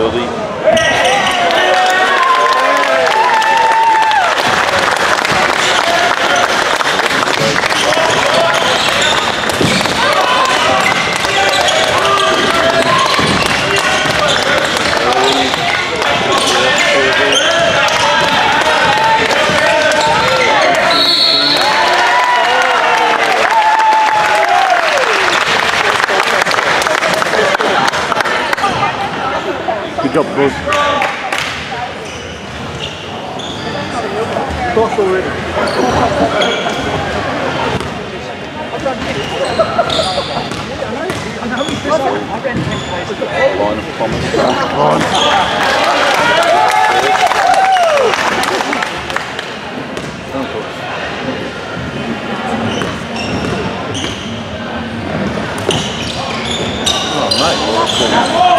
early. Good job, boys. Cross already. Line of comments. Oh, mate.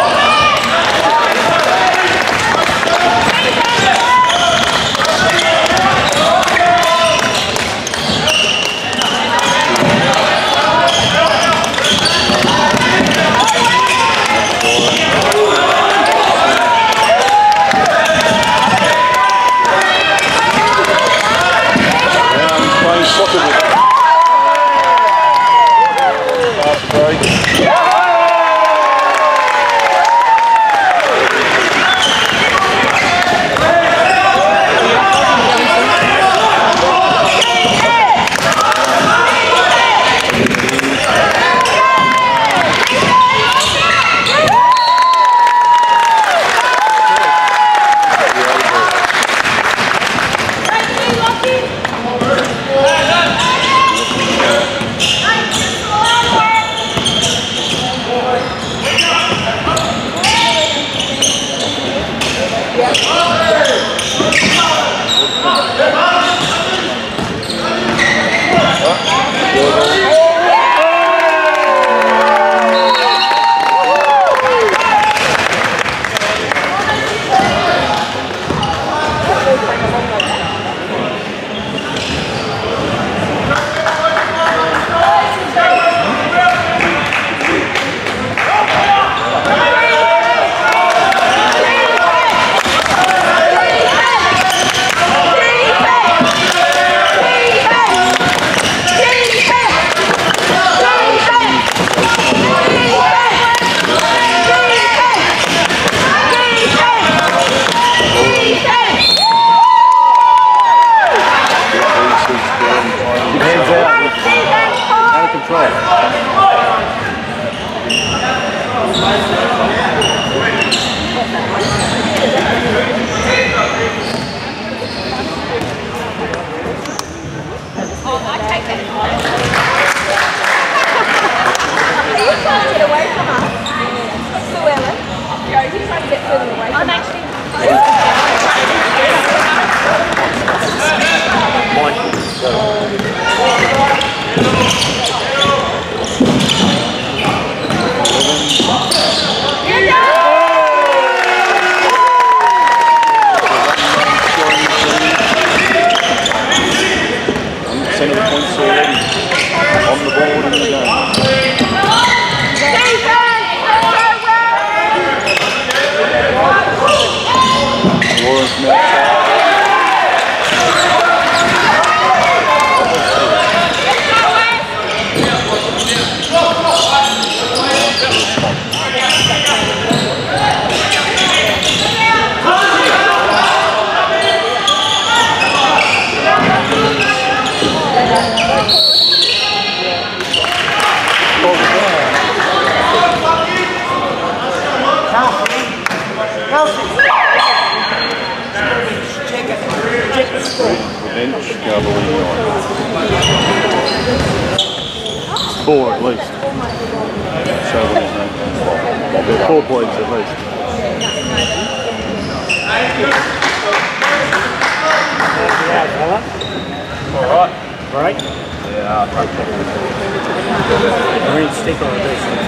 Four at least. Shervill and well, 4 points at least. Alright. Right? Yeah, I'm going to stick on this and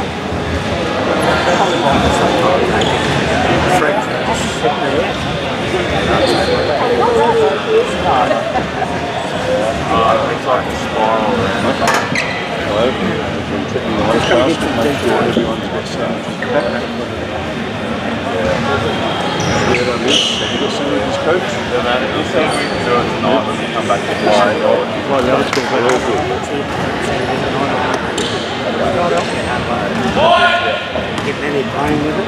it's like a spiral. Hello, we've been checking the live cast to make sure everyone's got started. Have you got some of his coach? He said we can do it tonight when we come back to play. Right, the other school, they're all good. Getting any playing with it?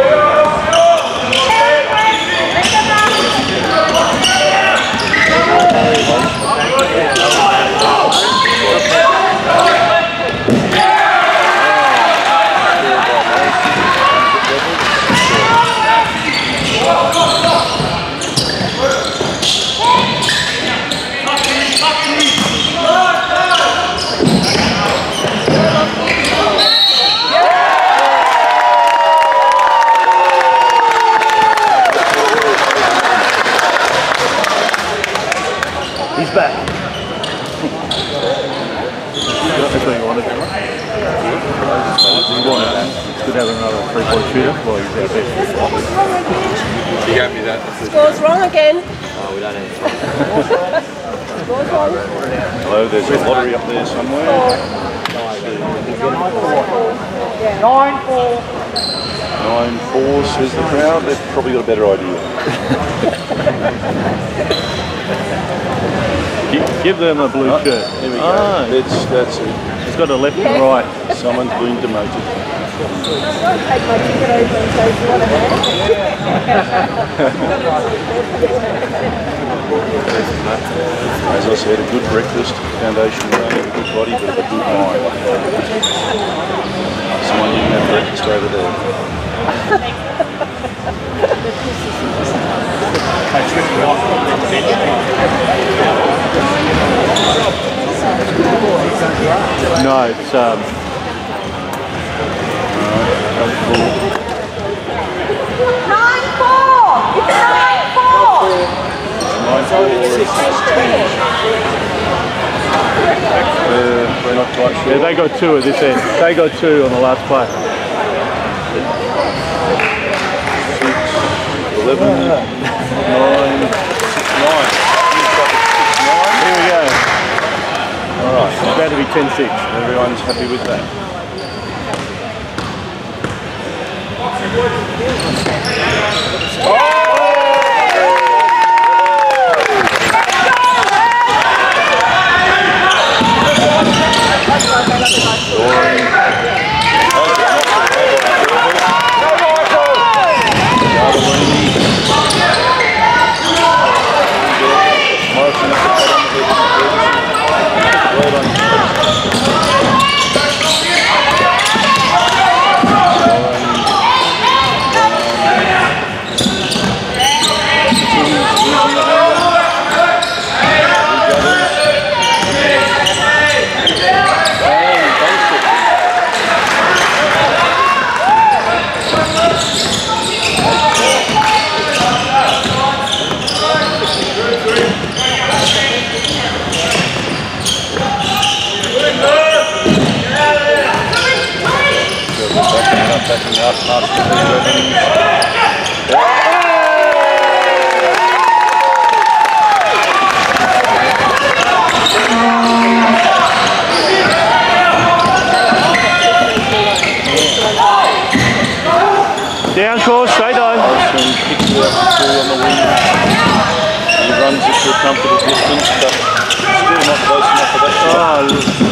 He's back. That's what you wanted. You want it. It's good to have another 3-point shooter. Well, he's our best. She gave me that. Scores wrong again. Oh, we don't have Scores wrong. Hello, there's a lottery up there somewhere. 9-4. 9-4 says the crowd. They've probably got a better idea. Give them a blue shirt. There we go. Ah, that's it. It's got a left and right. Someone's been demoted. I'll take my ticket over and say, do you want a hand? As I said, a good breakfast, foundation running, a good body, but a good mind. Someone didn't have breakfast over there. No, it's 9-4. It's 9-4. we're not quite sure. Yeah, they got 2 at this end. They got 2 on the last play. 6, 11, 9, 9. Here we go. Alright, It's about to be 10-6. everyone's happy with that. Backing up past the 11. Down course, stay down. Olsen kicks it up to 2 on the wing. He runs it to a comfortable distance, but still not close enough for that shot.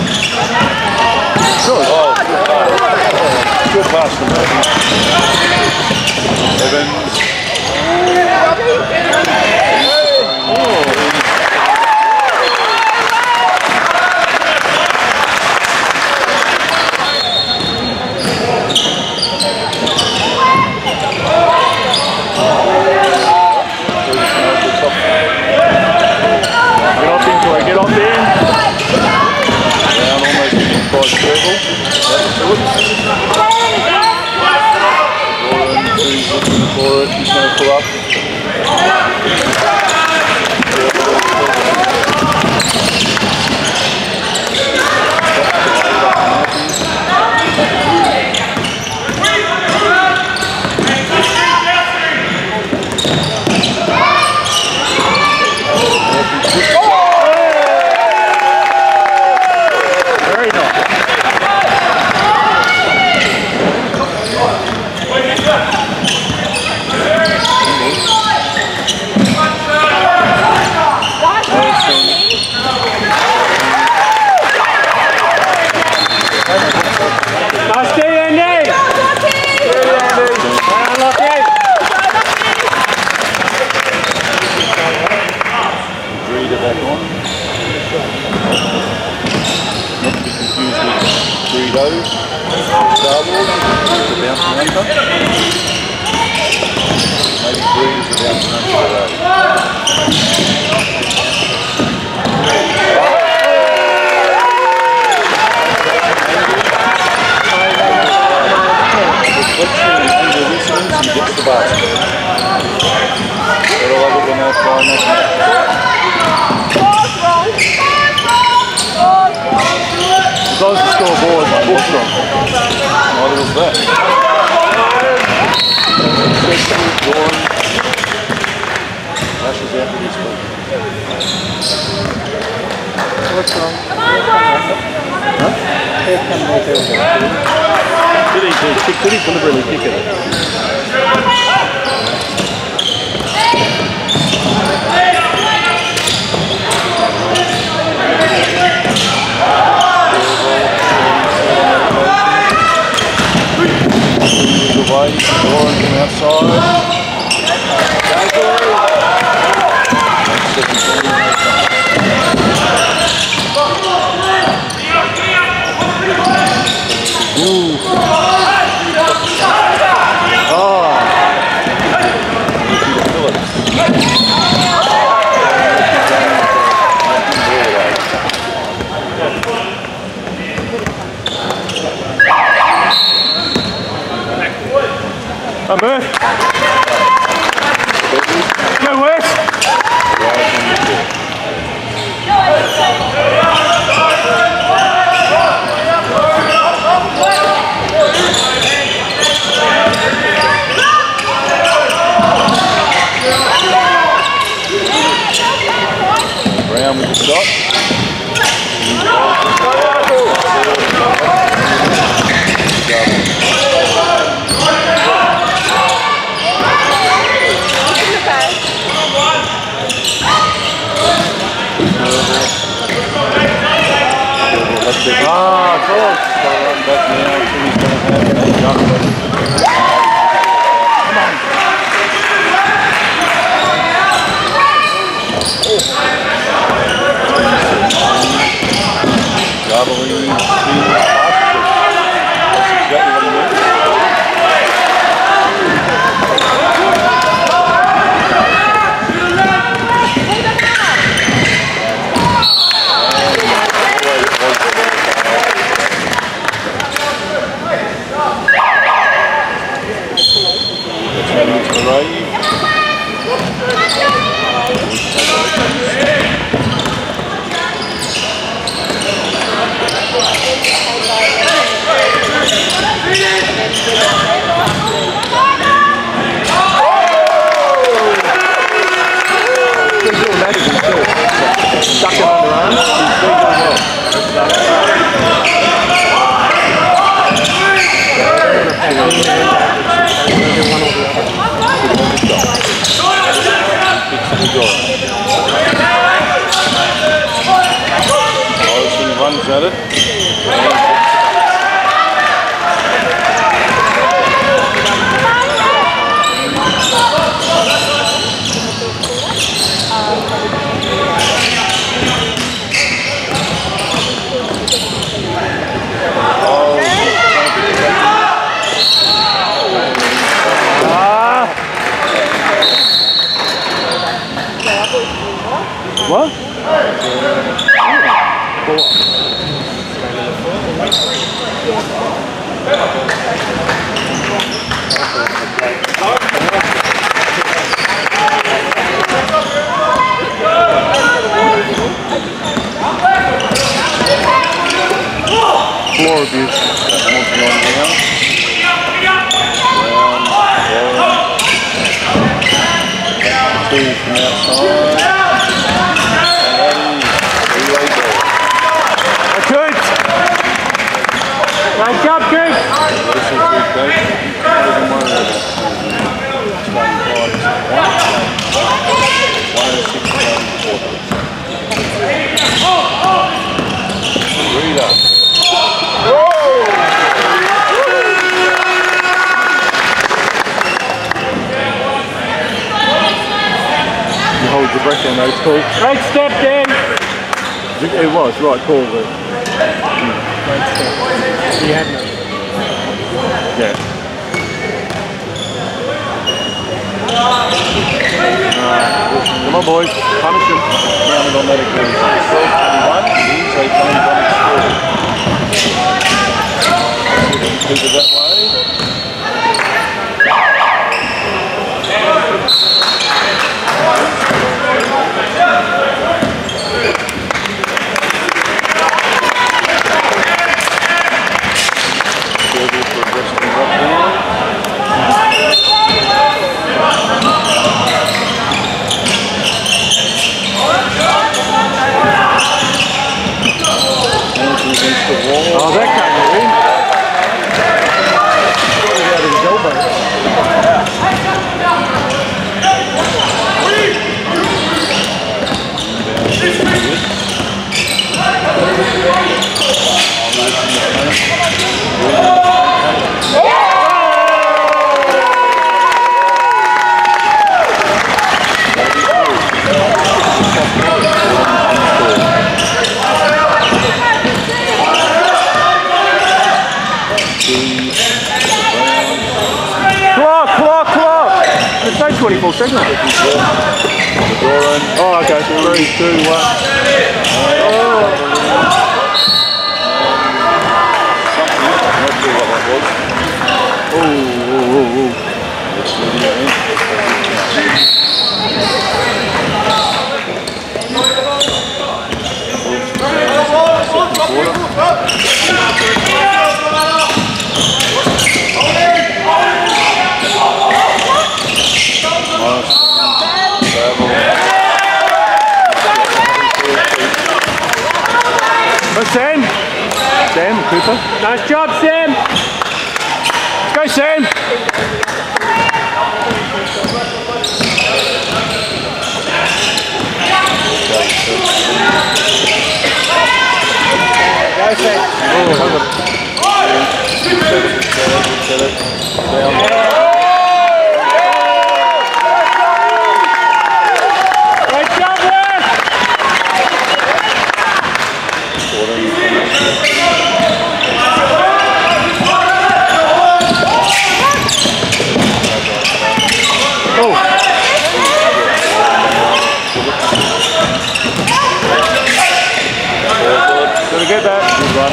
Good pass from Evans. Get off in. Down almost by Shervill. That's good. He's looking for it. He's going to pull up. Starboard, is a bouncing under. Maybe green is a bouncing under today. Reflection and under resonance and gets the basket. Gotta love it when they're trying that. Close the scoreboard, Bullstrong. Neither was that. Doran lashes out with his foot. What's wrong? Huh? Here come they do that. Did he deliberately kick it? Away, Doran from outside. Ooh. Oh. Come on. Go West. Brown with the shot. Ah, close. Run back now. Timmy's going to have a jump. Doubling in, that's exactly what he needs. Stuck it underarm. He's doing Morrison runs at it. What? Floor abuse. Two from outside. Nice job, Chris. This is good, Dave. Doesn't worry about it. Starting Rita. You hold your breath in those calls. Great step, Dan. It was right call, but great step. He had no. Yeah. Come on, boys. Punish him. Counted on that occasion. 12-21. He's a time score. Keep it that way. Shervill for a wrestling drop down. Against the wall. Oh, that can't go in. Got it out of his elbow. Clock! It's no 24 seconds. Oh, okay. 3, 2, 1. Sam. Sam Cooper. Nice job, Sam. Let's go, Sam. Go, Sam. Get that. Good run.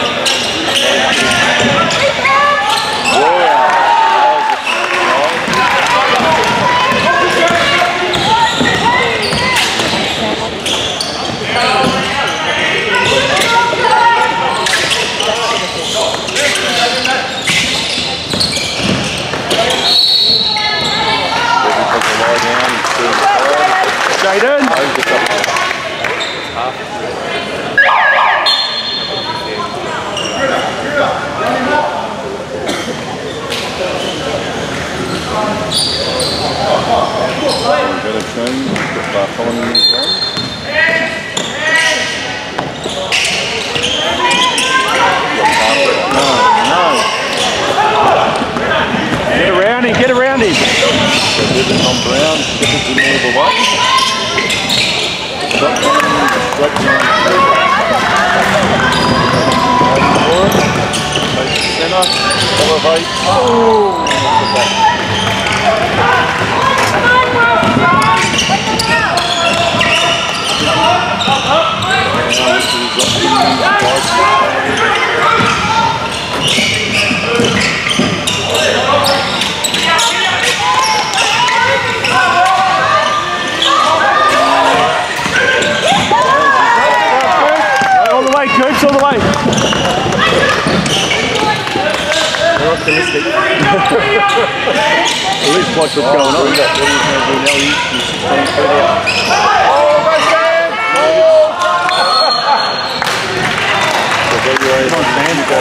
Jaden. Better train, following his run. No. Get around him. So Devin on Brown, Shepard's in there the way. Straight down. Take the centre, elevate. Oh! All the way, Coops, all the way. They're optimistic. At least watch what's going on. What he's going to do now, he's playing further out. Come on,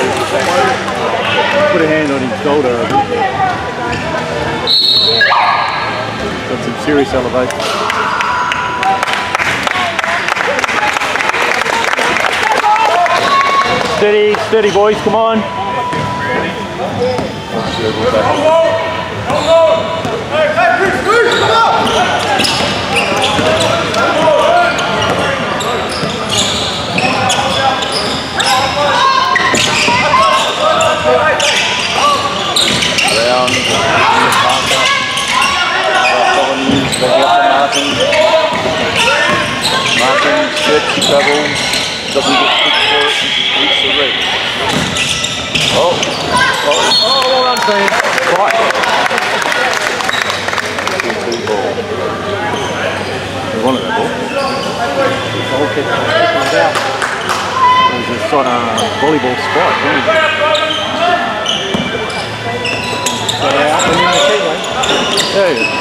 Sam. Put a hand on his shoulder. Got some serious elevation. Steady, steady boys, come on. travels, doesn't get picked for it, eats the red. Oh, well done, team. Right. 2 ball. We wanted that ball. Okay. There's a volleyball spike, isn't it? Yeah.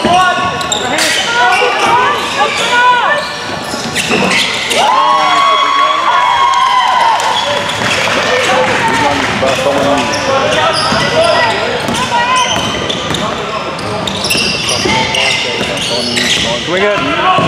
Swing it.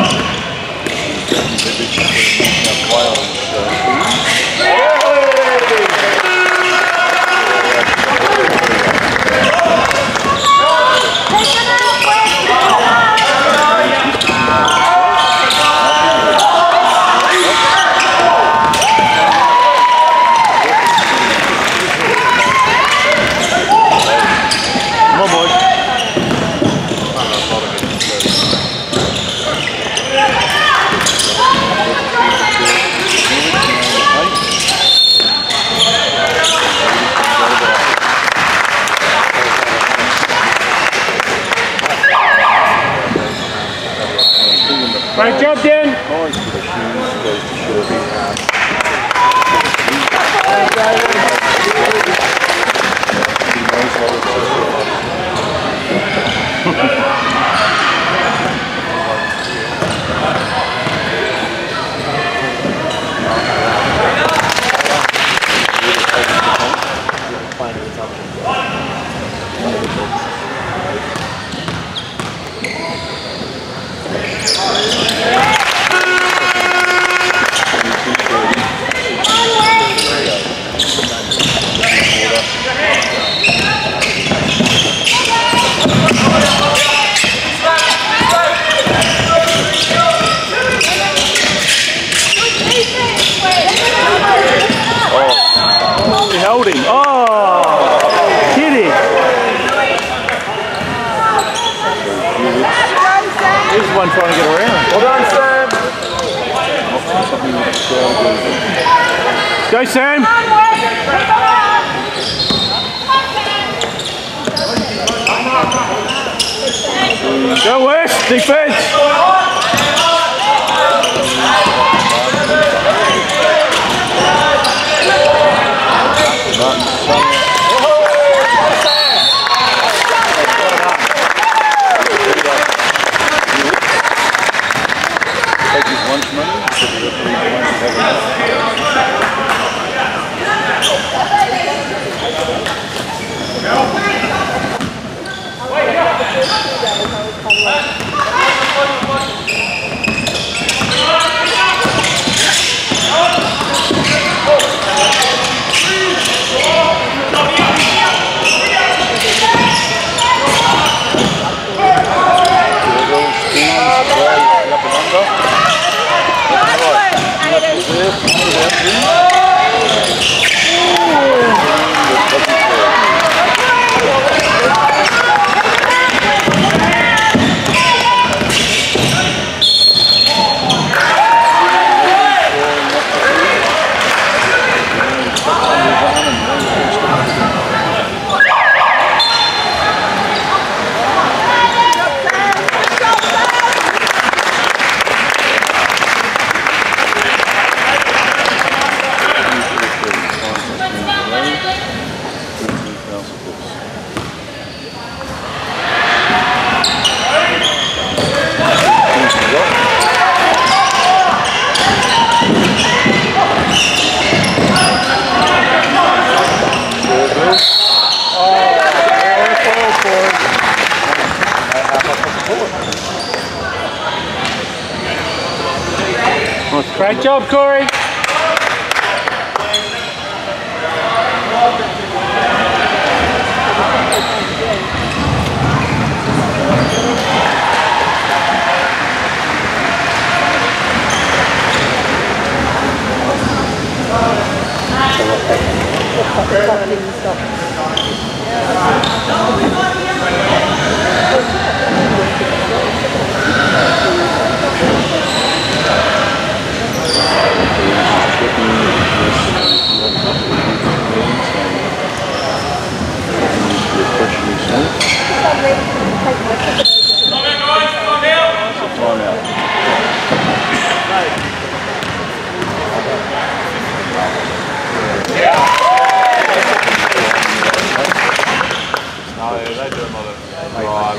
Great job, Dan. Nice for the shoes, goes to Shervill. He knows what He held him. Oh, kidding. Here's one trying to get around. well done, Sam. Go, Sam. Go, West. Defense. Take his lunch money, so the referee won't have Great job, Corey. They do a lot of drive.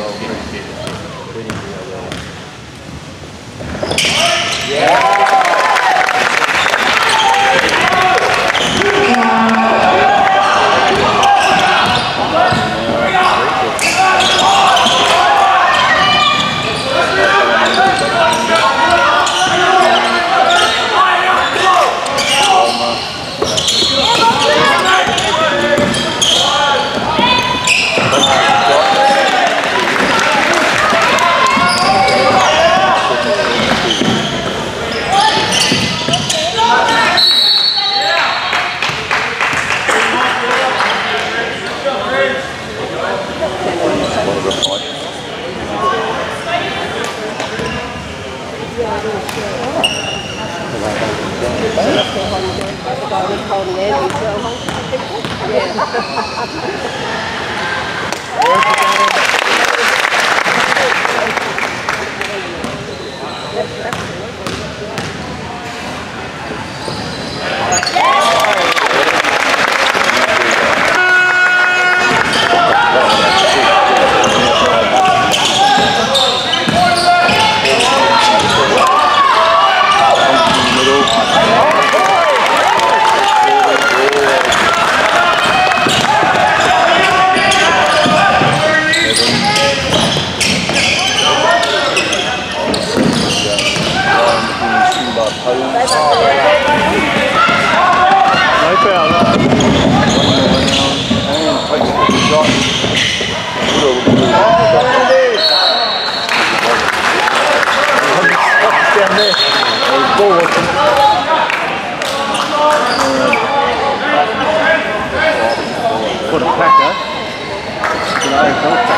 What a packer. You know,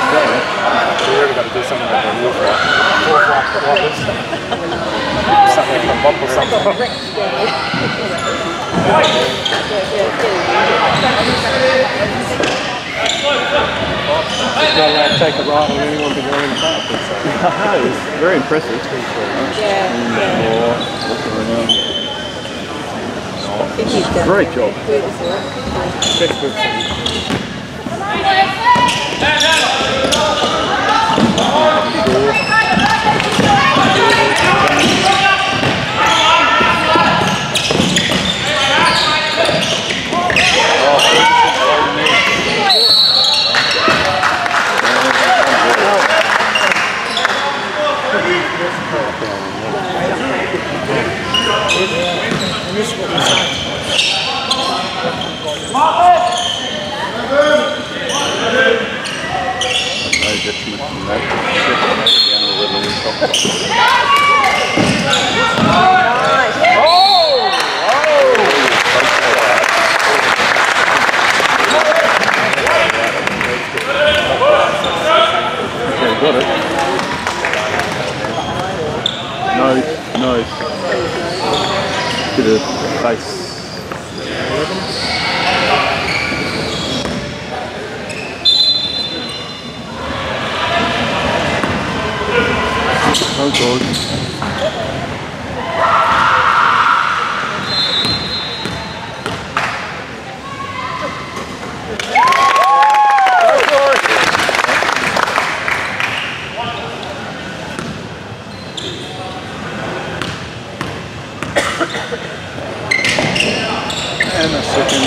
We really got to do something about the water. Something from bump or something. Not allowed to take a ride on anyone to go in the park. It's very impressive. Great job. Got it. Nose. Bit of face. Oh God. And a second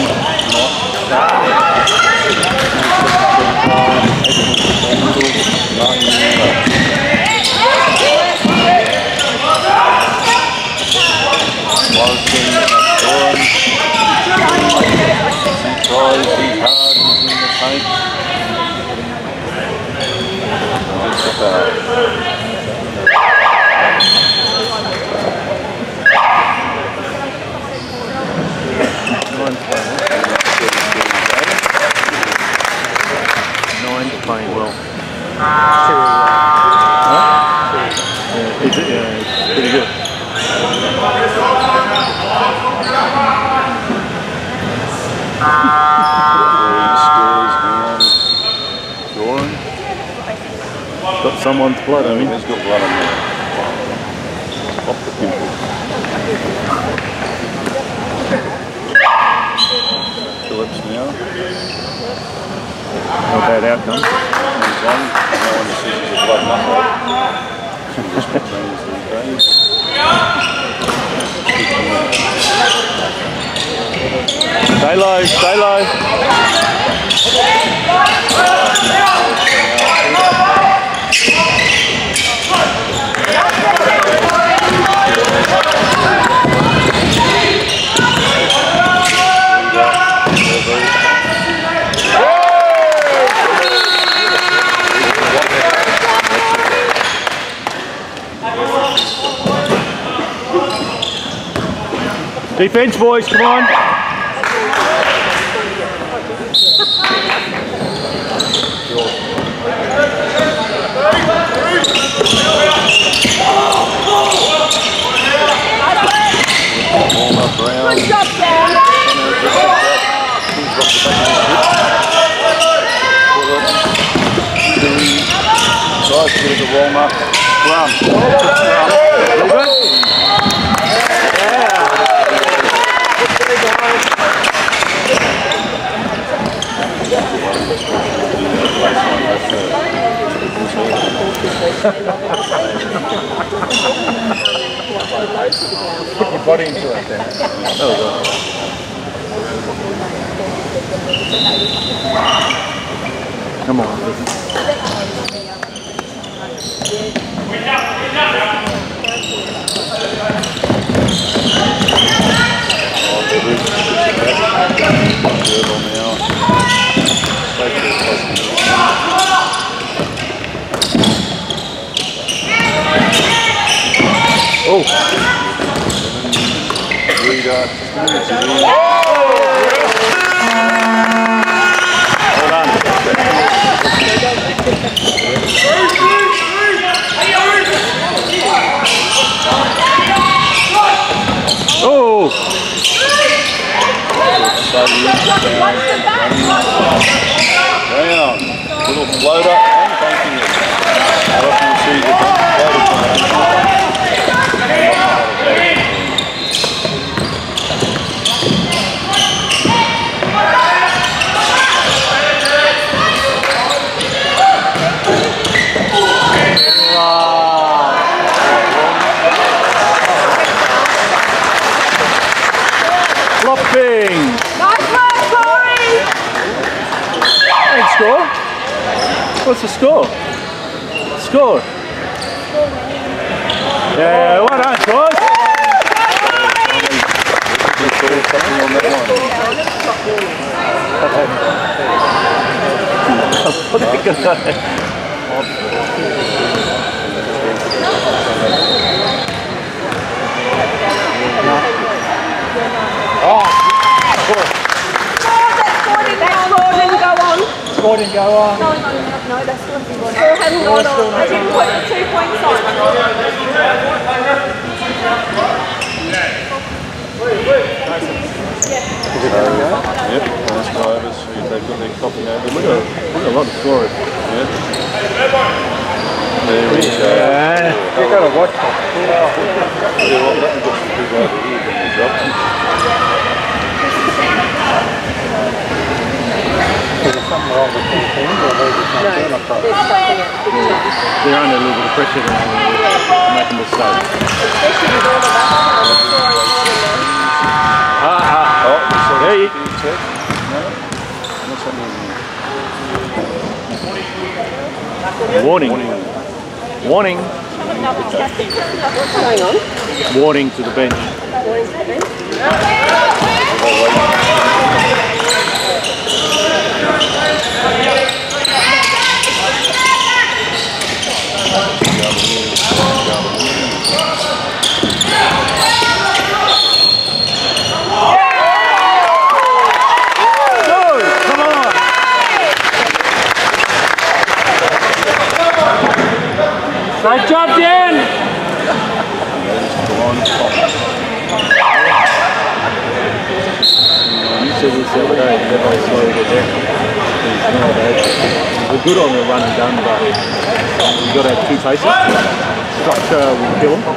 playing well. Is it? Yeah, it's pretty good. Scores and Doran. someone's blood, I mean. He's got blood on there. Off the pimple. Phillips now. Not bad outcome. He's on. No one sees the blood number. Just what means these days. Stay low, stay low. Defense, boys, come on. Warm up round. Good job, Dan. Guys, a bit of a warm up. Run. Put your body into it then. Oh, come on. Oh! Reader. Well done. Oh! Down. Little floater and banking it. How often you see the floater Flopping! Nice work, Corey. And score? What's the score? Score? Yeah, well done, guys. something on that Score didn't go on. No, that's not the one. Score hadn't gone on. I didn't put the 2 points on. Yep, nice drivers. They've got their coffee over. Look at a lot of scorers. Yeah. There we go. Yeah. You've got to watch that. Yeah, well, let me get some big over here doing the job. There's something wrong with these things, or they're just not doing it properly. They're under a little bit of pressure to make a mistake. There you go. Warning. Warning. Hang on. Warning to the bench. Great job, Dan! You said this the other day, never slowed it down. We're good on the run and gun, but you've got to have two paces. Structure will kill them.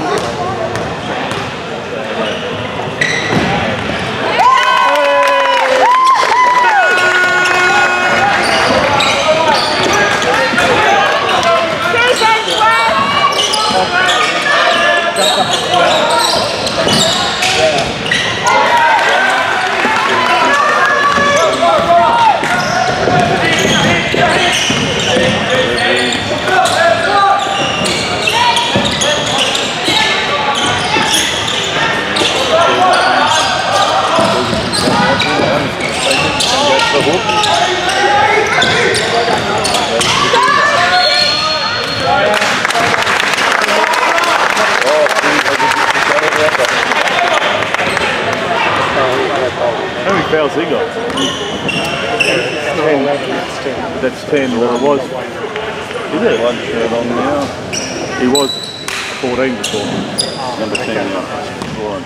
How many fouls he got? 10. That's 10. Well, it was. Is it? One shirt on now. He was 14 before. Number 10 now. Scoring.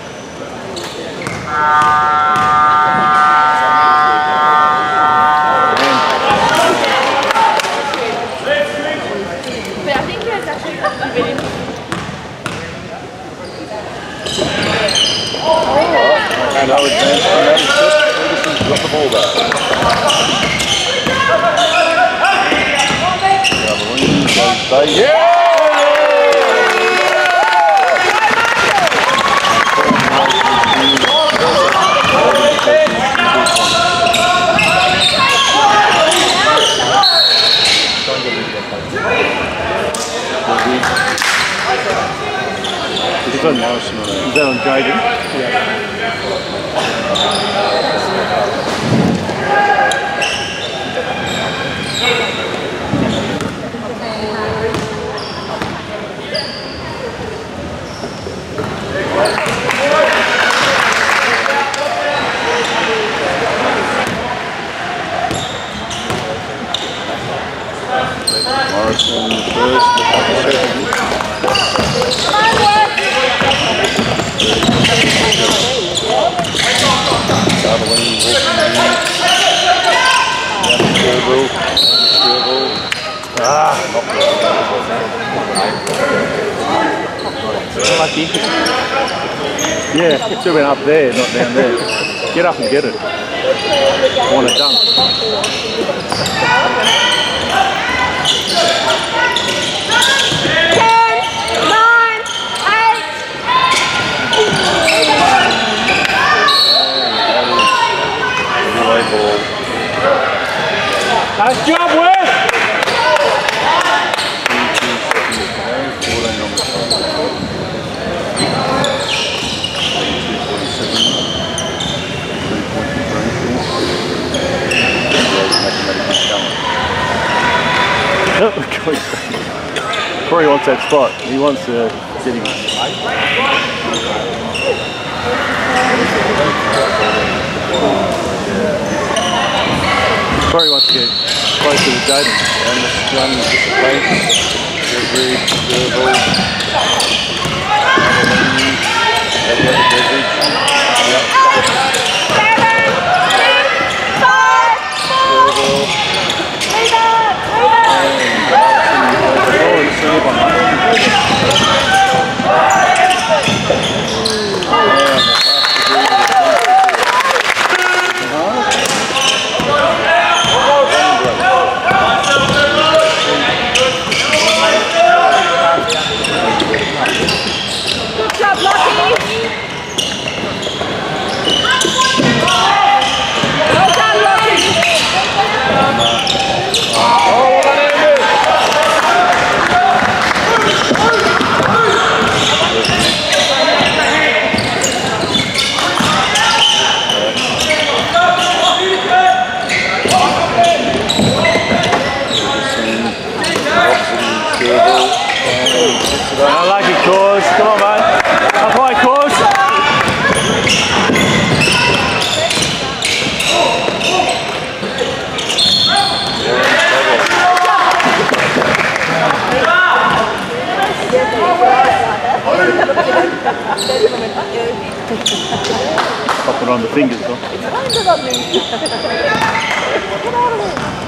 But I think there's actually been No advance from that. Ferguson's got the ball back. Yeah! Is that on Jaden? Yeah. Morrison first, the second. Shervill, Shervill. Lucky. Yeah, it should have been up there, not down there. Get up and get it. I want to dunk. 10, 9, 8. Nice job, Wes! 14 on the shot. 247. 3 points for Corey wants that spot. He wants to sit him. Corey wants to get close to the Jaden. And the gun dissipates. Shervill, Shervill. I like it, Cause. Come on, man. Up high, Cause. Pop it on the fingers, though.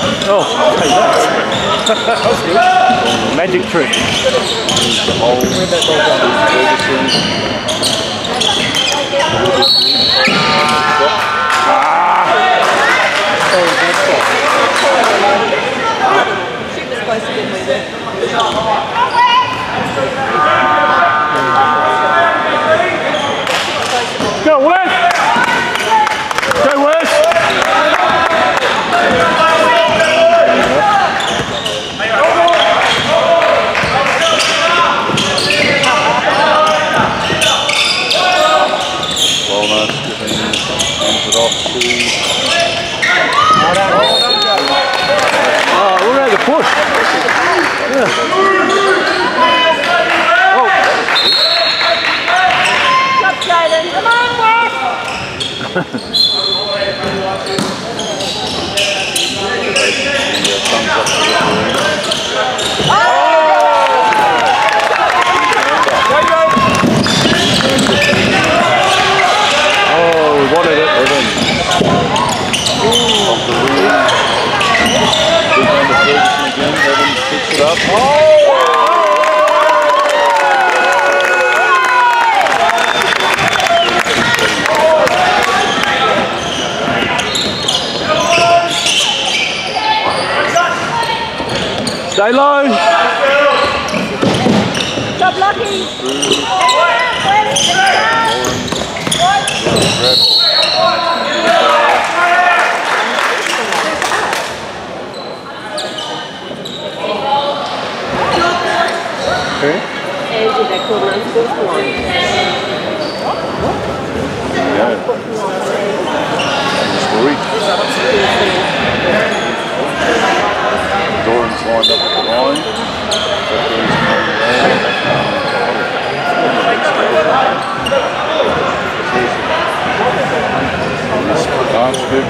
Oh, take that. That was good. Magic trick. She was supposed to be with it. Go, Wes! Go, Wes! Well, nice. Hands it off to... Oh, look at the push. Yeah. Oh. Stop, Jaden. Come on, Wes. Oh, we wanted it. Off the wing. Big man to Ferguson again. Evans picks it up. Stay low. Stop lucky. Angie, they called her first one. Yeah. Story. Doran's lined up at the line. Basket.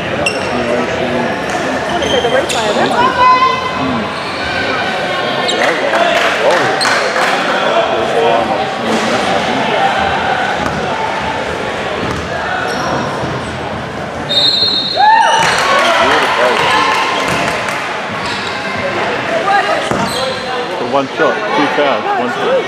So the replay of that. One shot, 2 fouls, 1 shot.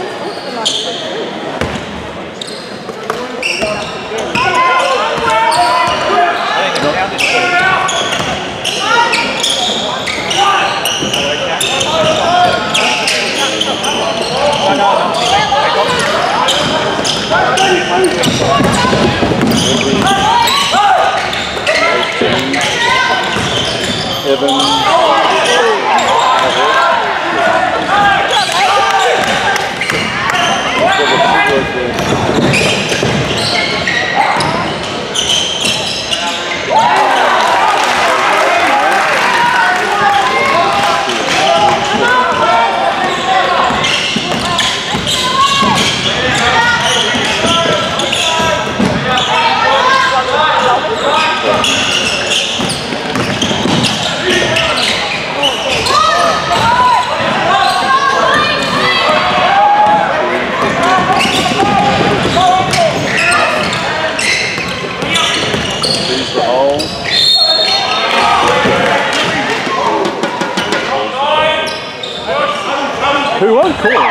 Who won? Cool.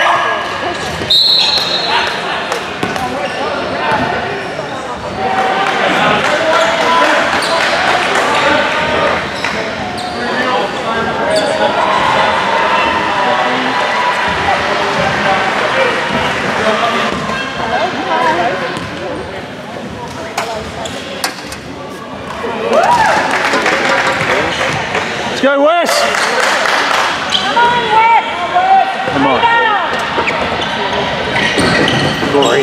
Let's go, Wes! Come on, Wes! Come on. Glory.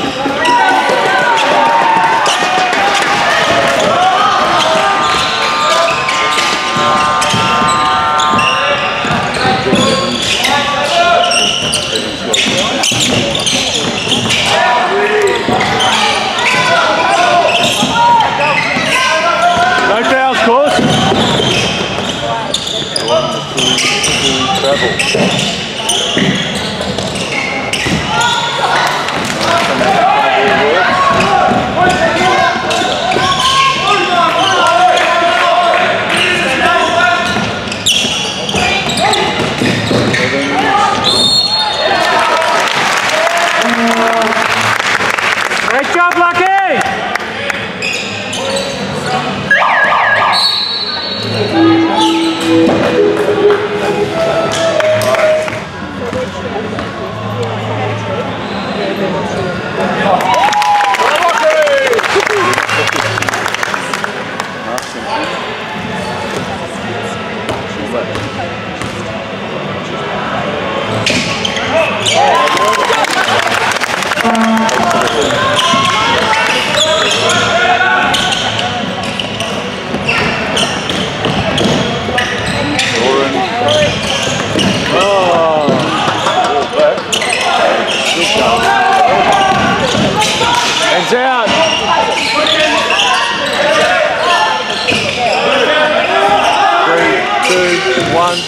No fouls, course. Travel. one.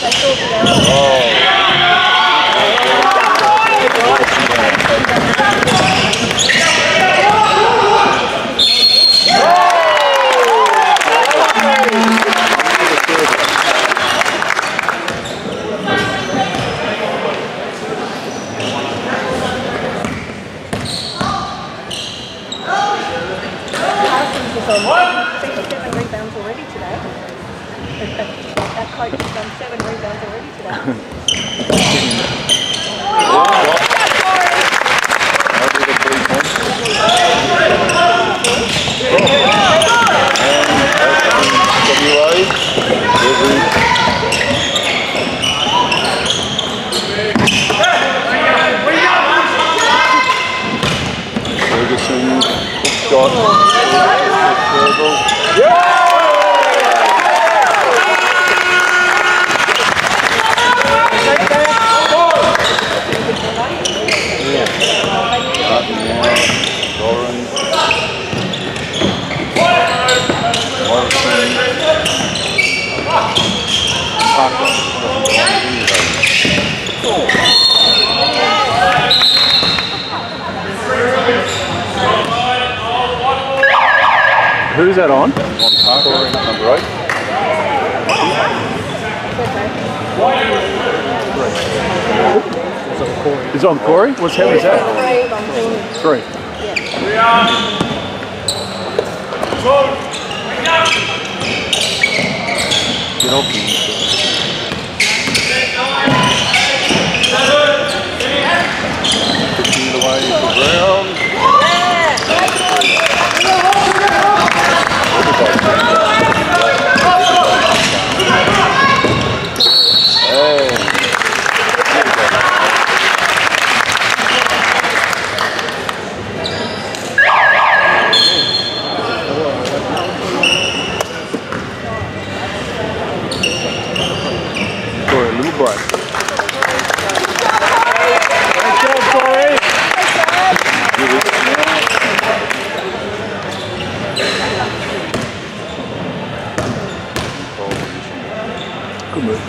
I think 7 rebounds already today. Our coach has done 7 rebounds already today. Ferguson, shot. Who's that on? On Parker, number 8. It's on Corey? What's how is that? 3. Get off him. Pushing it away for Brown. Corey, a little break. Good move.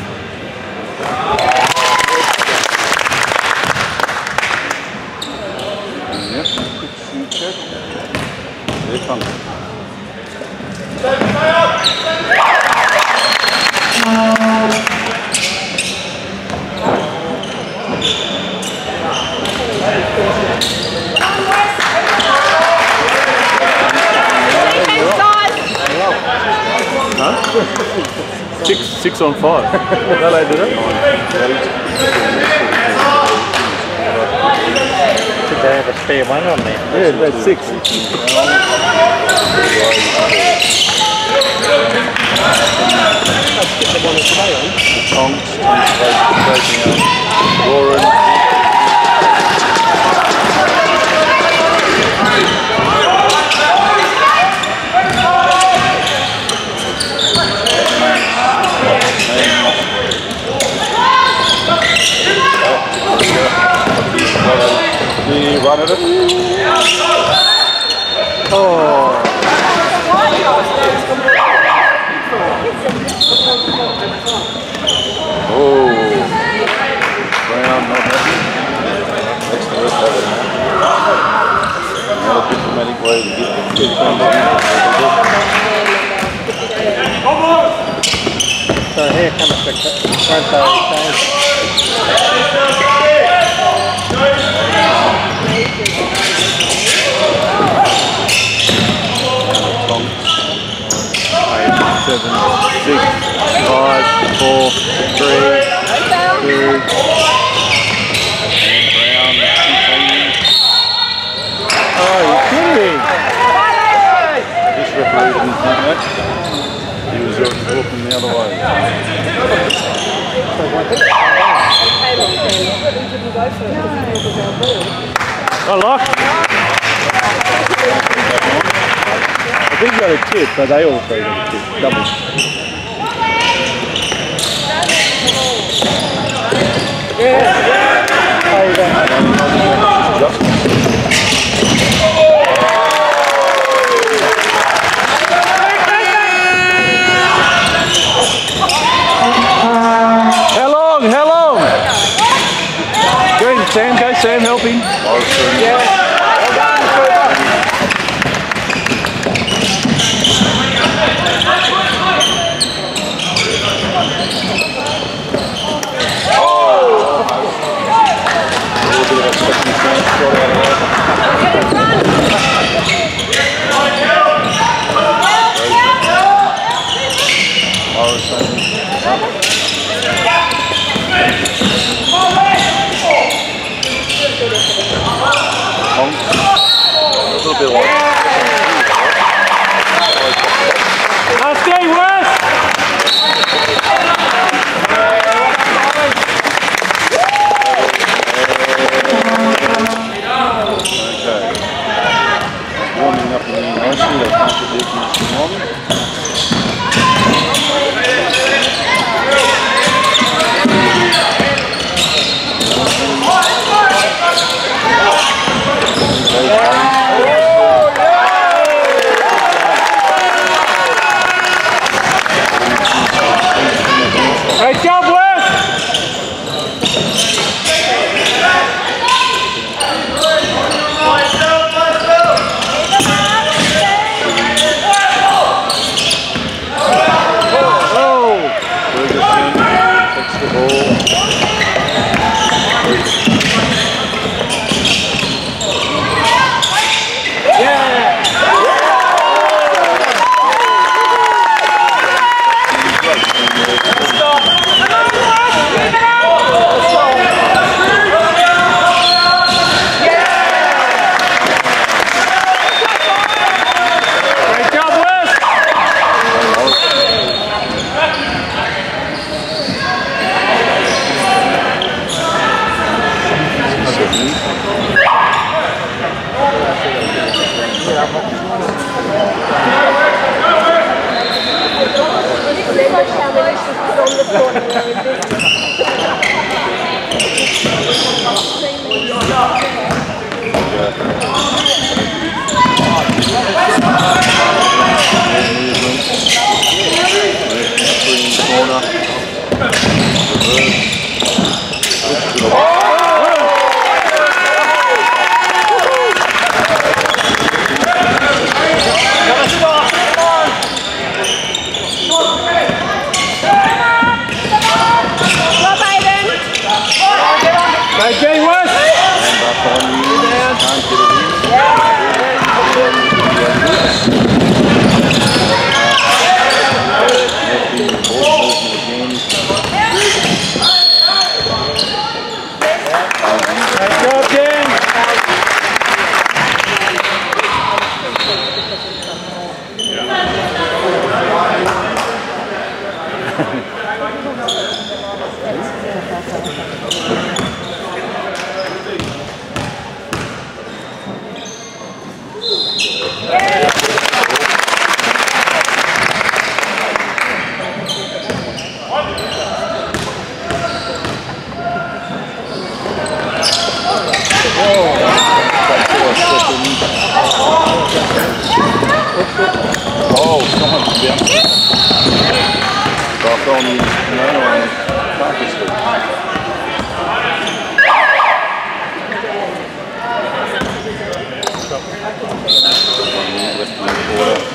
Yep, quick shoot check. There it comes. Huh? 6 on 5. That lad did it? Did they have a spare one on there? Yeah, that's 6. Tonks breaking out. Warren. Run at it. Oh. Oh. Brown not happy. That's the rest of it. Not a diplomatic way to get the kids on. So here comes the front Seven, 6, 5, 4, 3, 2. Brown continues. Oh, you're kidding me. This referee didn't think that. He was walking the other way. I like it. I think you got a tip, but they all 3 got a tip. Double. Sam helping. Yeah. Well done. A little bit like Stay West! okay. Warming up in the nicely, they can't get their conditioning on. Great job, Wes! Oh, someone's bouncing. Back on the carpet street. Left in the quarter.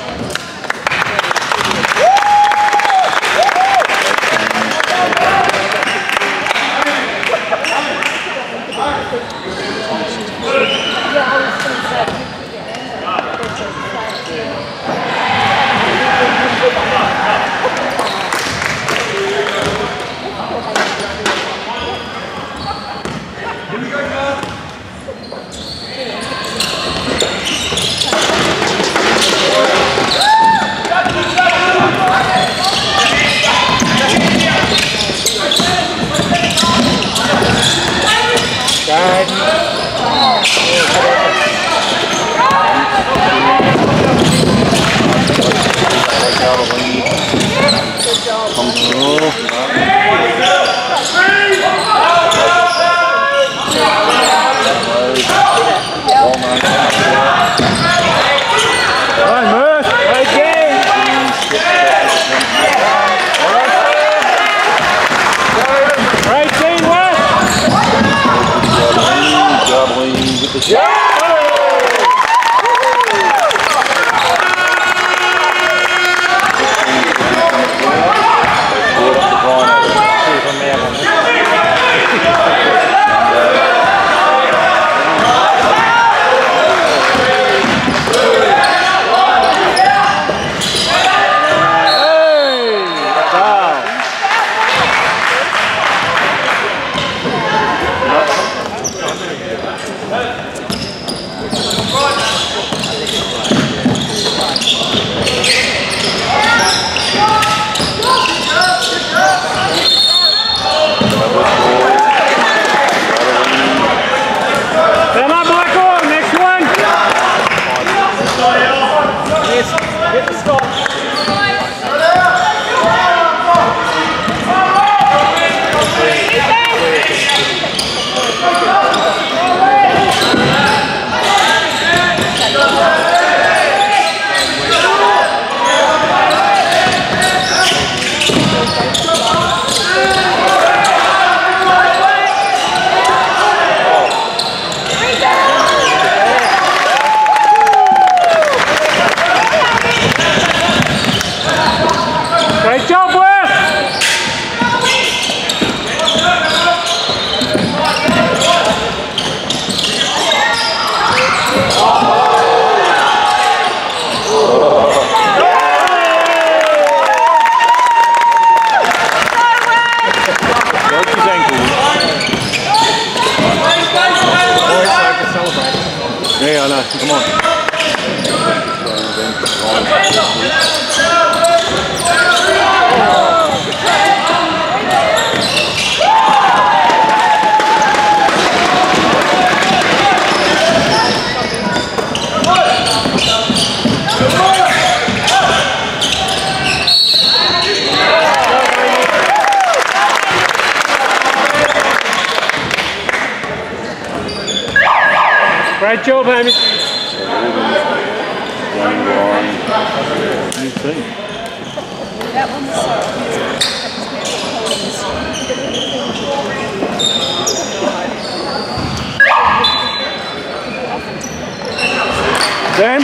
Yes, get the stop. Great job, Wes! Broke his ankle. Always like to celebrate. Yeah, I know. Come on. Great job, Amy. New team. That one's Sam?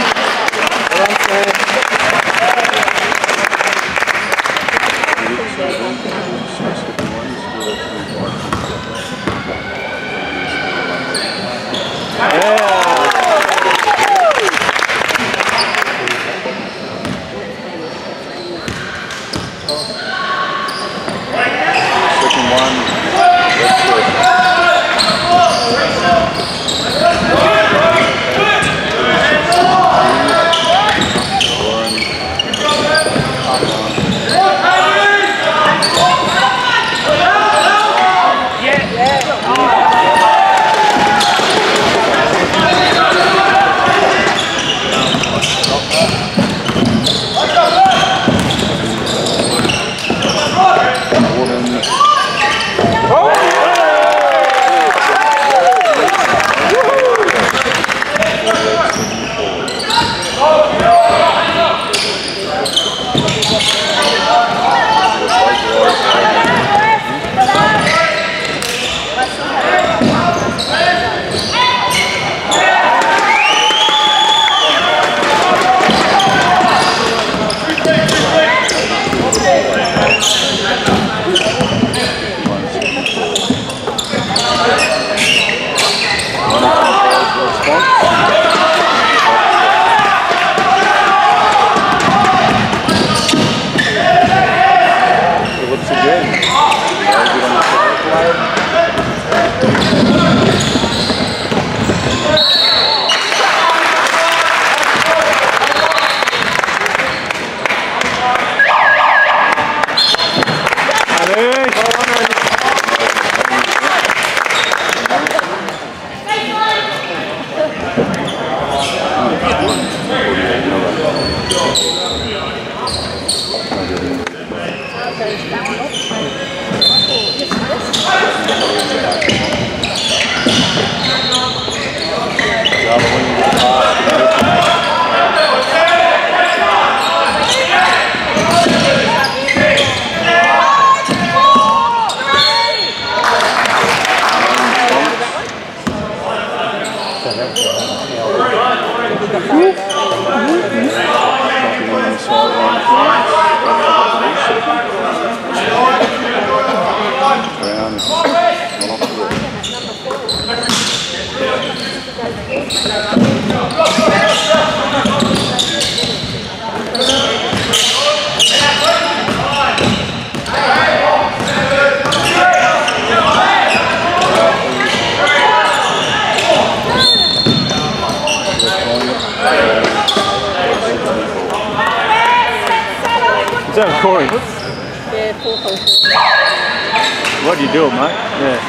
Is that Corey? Yeah, 4-4. What do you do, mate? Yeah.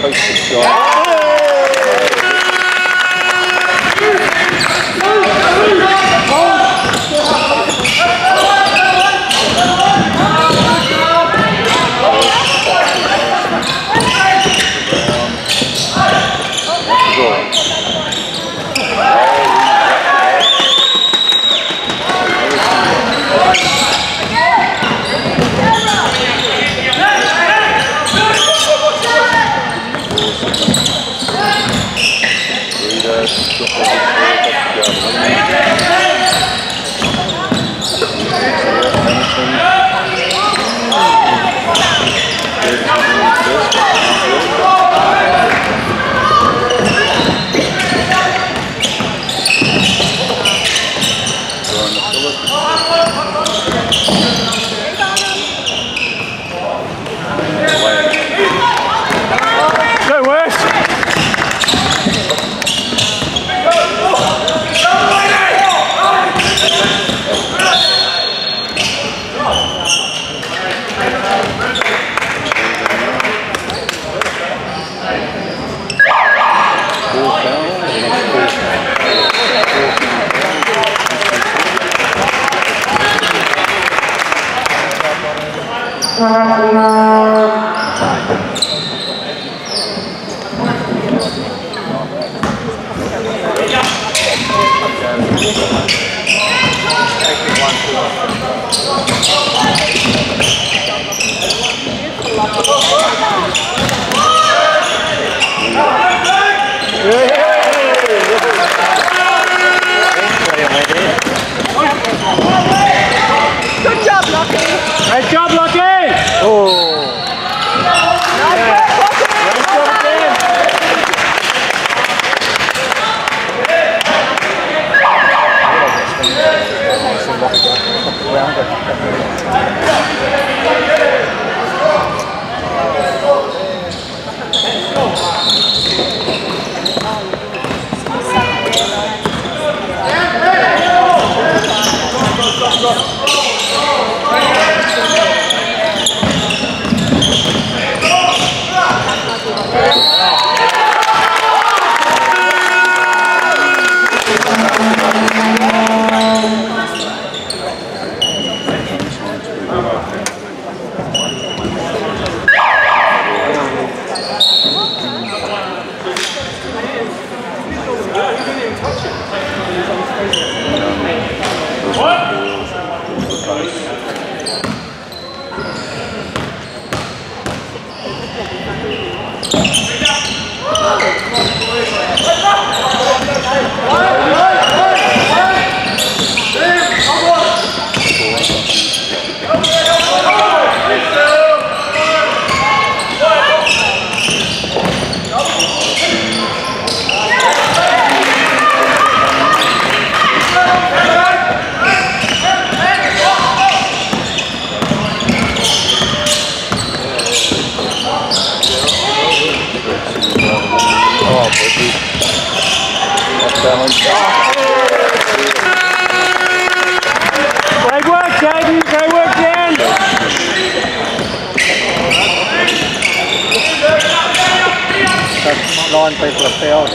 Coast shot. Good job, Lockie. Great job, Lockie! Oh! Nice job again! Great work, Jaden. Great work, Dan. That's 9 people have failed.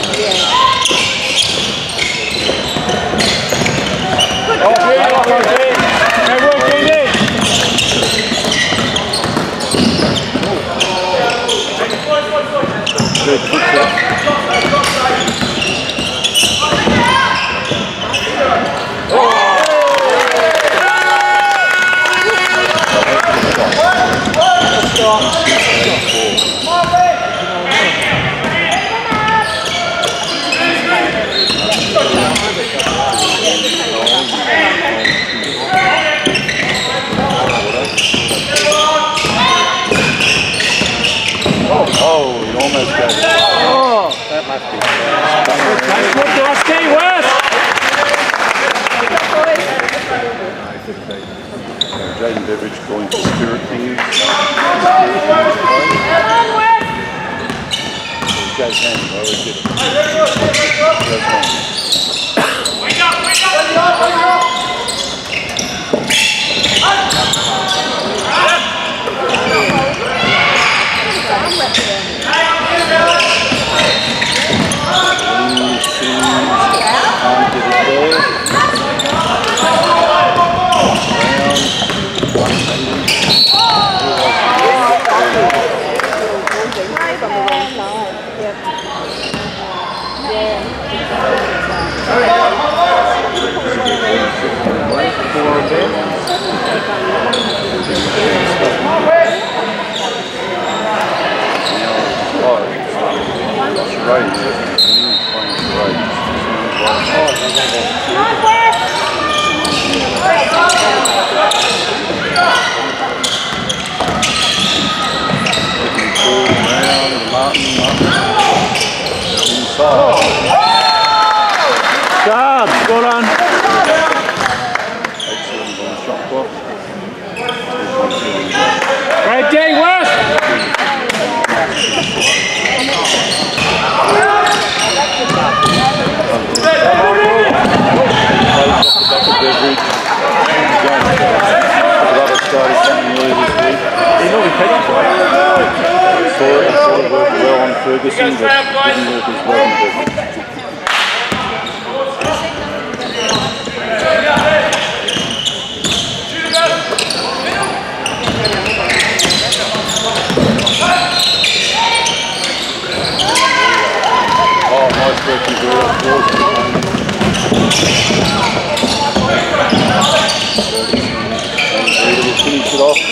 Great work, Jaden. Good football. Oh, you almost got it. Oh, That must be. nice work, Dusty. West. Jaden Beveridge going for spirit things. Joe's hand, I always get it. Joe's hand. Wake up! I'm Ferguson, but didn't work as well in Ferguson. Oh, nice work in we'll finish it off.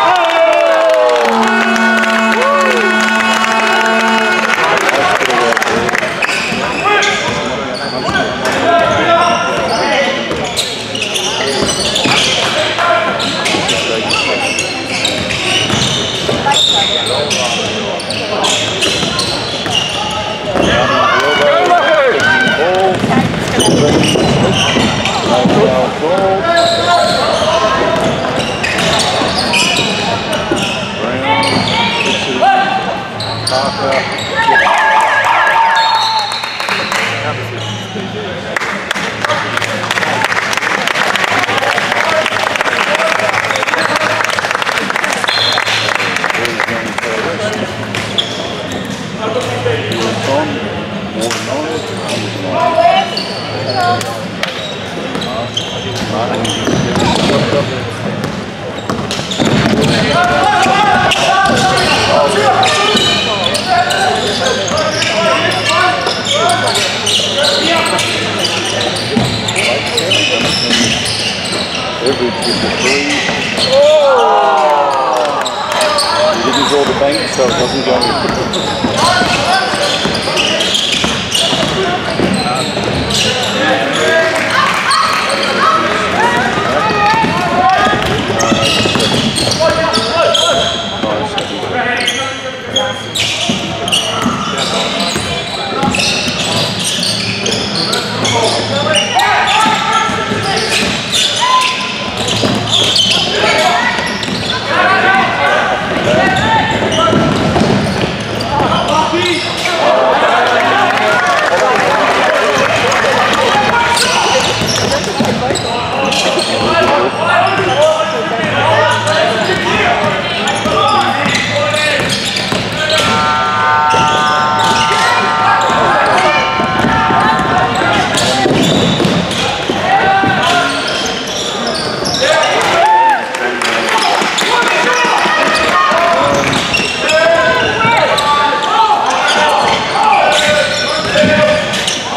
So it doesn't go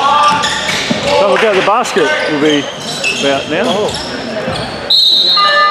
The basket will be about now.